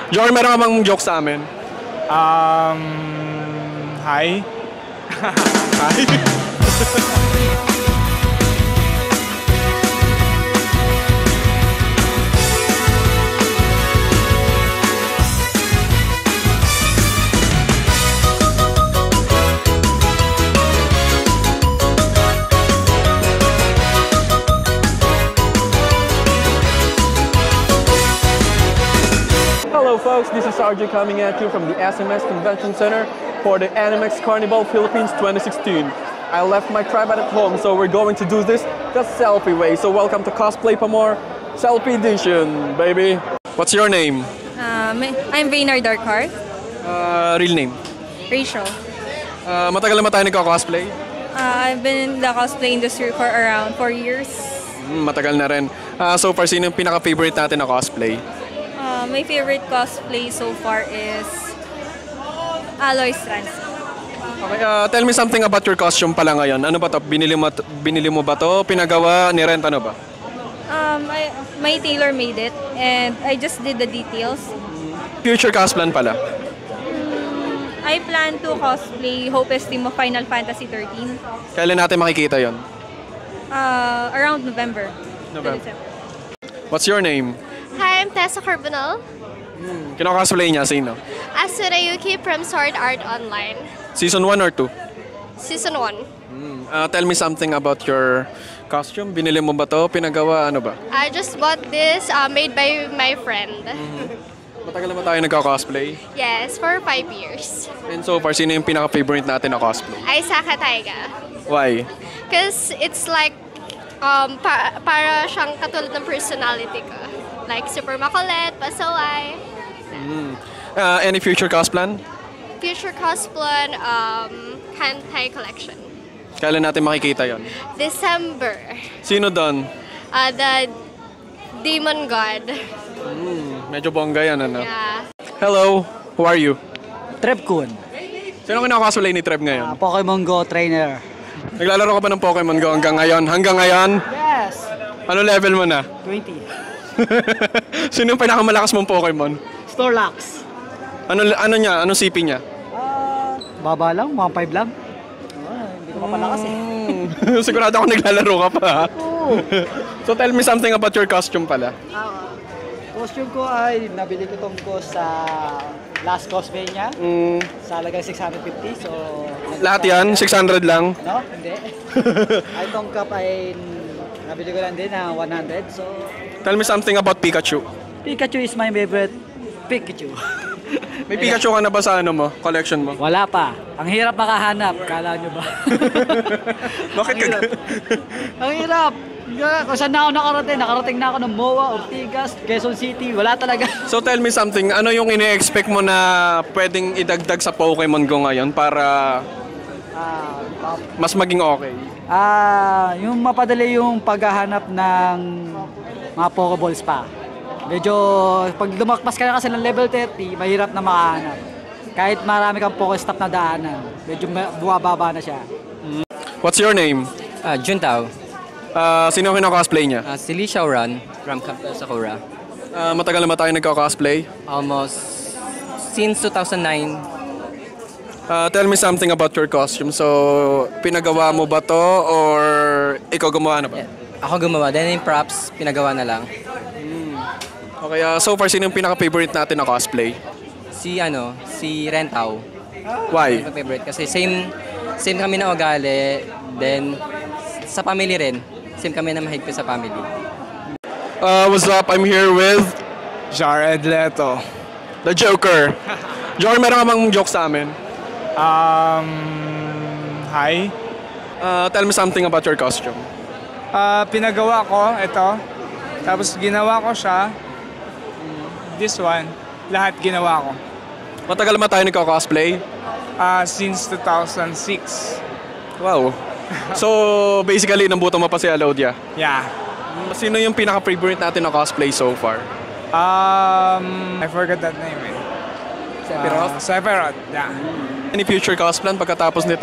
Joker, meron ka bang joke sa amin? Hi. Hi. Hello folks, this is RJ coming at you from the SMS Convention Center for the Animax Carnival Philippines 2016. I left my tripod at home, so we're going to do this the selfie way. So welcome to Cosplay Pamor Selfie Edition, baby. What's your name? I'm Vayner Darkheart. Real name? Rachel. Matagal na ba tayo nagka-cosplay? I've been in the cosplay industry for around 4 years. Matagal na rin. So far, sino yung pinaka-favorite natin na cosplay? My favorite cosplay so far is Aloy Strands. Okay, tell me something about your costume pala ngayon. Ano ba to? Binili mo ba to? Pinagawa? Nirent ano ba? My tailor made it and I just did the details. Future cosplay pala? I plan to cosplay Hope Esteem of Final Fantasy 13. Kailan natin makikita yon? Around November. What's your name? Hi, I'm Tessa Carbonell. Kino-cosplay niya? Sino? Asura Yuki from Sword Art Online. Season 1 or 2? Season 1. Tell me something about your costume. Binili mo ba to? Pinagawa? Ano ba? I just bought this made by my friend. Matagal na ba tayo nagka-cosplay? Yes, for 5 years. And so far, sino yung pinaka-favorite natin na cosplay? Aisaka Taiga. Why? Because it's like, para siyang katulad ng personality ko. Like super makulit, pasaway. Any future cosplay? Future cosplay, Hentai collection. Kailan natin makikita yon? December. Sino doon? The Demon God. Medyo bongga yan, ano? Yeah. Hello, who are you? Trev Kun. Sino kinaka-cosplay ni Trev ngayon? Pokemon Go trainer. Naglalaro ka ba ng Pokemon Go hanggang ngayon? Hanggang ngayon? Yes! Ano level mo na? 20. Sino yung pinakamalakas mong Pokemon? Snorlax. Ano niya? Anong CP niya? Baba lang, mga 5 lang. Hindi ko mapalakas eh. Sigurado ako naglalaro ka pa. Oo. So tell me something about your costume pala. Costume ko ay nabili ko tong ko sa last cosplay niya. Sa halagang 650. So Lahat yan? 600 lang? No, hindi. Ay tong cup ay nabili ko lang din na 100. So Tell me something about Pikachu. Pikachu is my favorite Pikachu. May Pikachu ka na ba sa ano mo? Collection mo? Wala pa. Ang hirap makahanap. Kala nyo ba? Bakit ka? Ang hirap. Kung saan na ako nakarating na ako ng MOA, Ortigas, Quezon City, wala talaga. So tell me something, ano yung ine-expect mo na pwedeng idagdag sa Pokemon Go ngayon para mas maging okay? Yung mapadali yung paghahanap ng mga Pokeballs pa. Medyo, pag lumakpas ka na kasi ng level 30, mahirap na makahanap. Kahit marami kang Pokestop na daanan, medyo buwababa na siya. What's your name? Juntao. Sino kino-cosplay niya? Si Lee Xiaoran from Campus Sakura. Matagal na ba tayo nagka-cosplay? Almost since 2009. Tell me something about your costume. So, pinagawa mo ba to or ikaw gumawa na ba? Ako gumawa. Then yung props, pinagawa na lang. Okay, so far, sino yung pinaka-favorite natin na cosplay? Si Rentao. Why? Yung favorite kasi same kami na ugali. Then sa family rin. Same kami na mahigpit sa family. What's up? I'm here with Jared Leto. the Joker. Joker, meron ka bang joke sa amin? Hi. Tell me something about your costume. Pinagawa ko, ito. Tapos ginawa ko siya. This one. Lahat ginawa ko. Matagal ba tayo nagka-cosplay? Since 2006. Wow. So, basically, nambuto mo pa si Alodia. Yeah. Sino yung pinaka-favorite natin na cosplay so far? I forgot that name eh. Sephiroth? Sephiroth, yeah. Any future cosplay pagkatapos nito?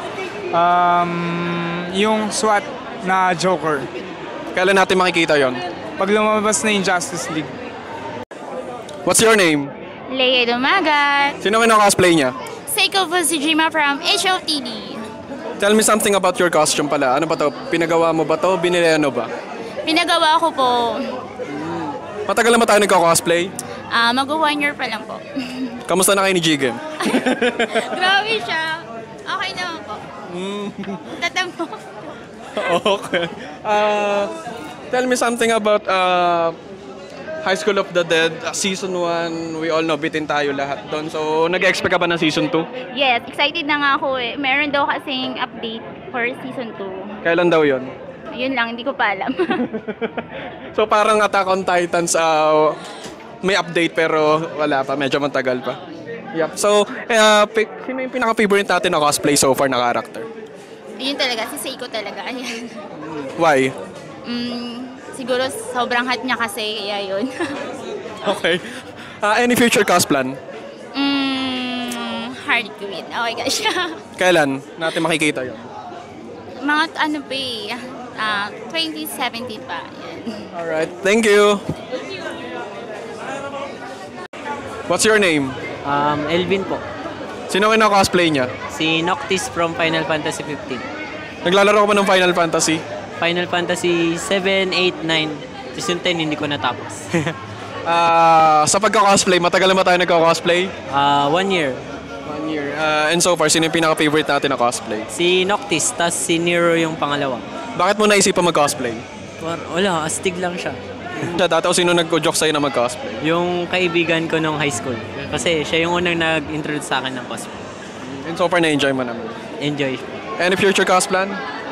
Yung SWAT na Joker. Kailan natin makikita yon? Pag lumabas na yung Justice League. What's your name? Leia Dumagat. Sino cosplay niya? Seiko Fusijima from HOTD. Tell me something about your costume pala. Ano ba to? Pinagawa mo ba to? Binili ano ba? Pinagawa ko po. Matagal na ba tayo nagko-cosplay? Mag-1 year pa lang po. Kamusta na kayo ni Jigem? Grabe siya. Okay naman po. Tatampo. Okay. Tell me something about High School of the Dead, Season 1. We all know, bitin tayo lahat doon. So, nag-expect ka ba ng Season 2? Yes, excited na nga ako eh. Meron daw kasing update for season 2. Kailan daw yon? Yun lang, hindi ko pa alam. So, parang Attack on Titans, may update pero wala pa. Medyo matagal pa. Yep. So, sino yung pinaka-favorite natin na cosplay so far na character? Yun talaga, si Seiko talaga. Ayan. Why? Siguro sobrang hot niya kasi, kaya yun. Okay. Any future cos plan? Harley Quinn. Oh my gosh. Kailan natin makikita yun? Mga ano pa eh, 2017 pa. Yan. Alright, thank you. What's your name? Elvin po. Sino cosplay niya? Si Noctis from Final Fantasy 15. Naglalaro ka ba ng Final Fantasy? Final Fantasy 7, 8, 9. Season 10 hindi ko natapos. Sa pagka-cosplay, matagal na ba tayo nagka-cosplay? 1 year. 1 year. And so far, sino yung pinaka-favorite natin na cosplay? Si Noctis, tas si Nero yung pangalawa. Bakit mo naisipan mag-cosplay? Wala, astig lang siya. Dati o sino nag-joke sa'yo na mag-cosplay? Yung kaibigan ko nung high school. Kasi siya yung unang nag-introduce sa akin ng cosplay. And so far, na-enjoy mo naman? Enjoy. Any future cos plan?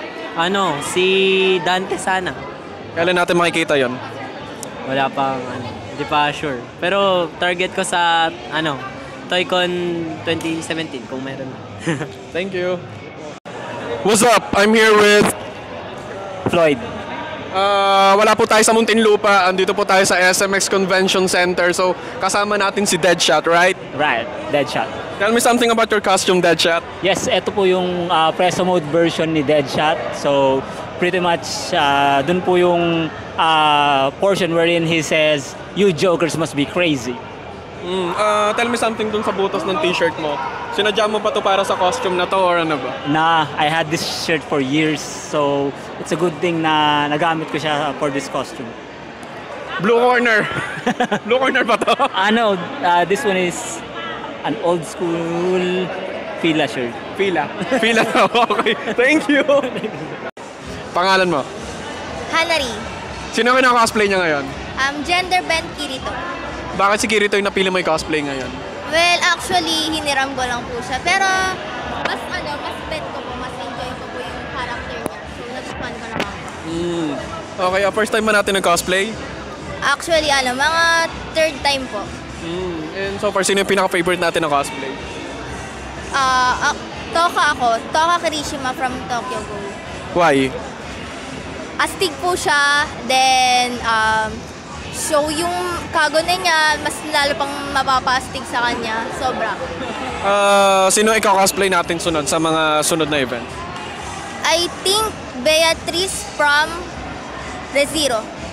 Si Dante sana. Kailan natin makikita yon? Wala pang hindi pa sure. Pero target ko sa ToyCon 2017 kung meron na. Thank you. What's up? I'm here with Floyd. Wala po tayo sa Muntinlupa. Andito po tayo sa SMX Convention Center. So, kasama natin si Deadshot, right? Right, Deadshot. Tell me something about your costume, Deadshot. Yes, ito po yung Preso Mode version ni Deadshot. So, pretty much, dun po yung portion wherein he says, "You jokers must be crazy." Tell me something dun sa butas ng t-shirt mo. Sinadya mo pa to para sa costume na to or ano ba? Na, I had this shirt for years. So, it's a good thing na nagamit ko siya for this costume. Blue corner. Blue corner ba to? This one is an old school Fila shirt. Fila. Fila. Okay. Thank you. Pangalan mo? Hanari. Sino yung cosplay niya ngayon? Gender bent Kirito. Bakit si Kirito yung napili mo yung cosplay ngayon? Well, actually, hiniram ko lang po siya. Pero, mas bet ko po, mas enjoy ko po yung character niya. So, nag-fun ko naman po. Okay, first time ba natin nag-cosplay? Actually, mga third time po. And so far, sino yung pinaka-favorite natin na cosplay? Toka Kirishima from Tokyo Ghoul. Why? Astig po siya, then, so yung kago na niya, mas lalo pang mapapastig sa kanya. Sobra. Sino ikaw-cosplay natin sunod sa mga sunod na event? I think Beatrice from ReZero.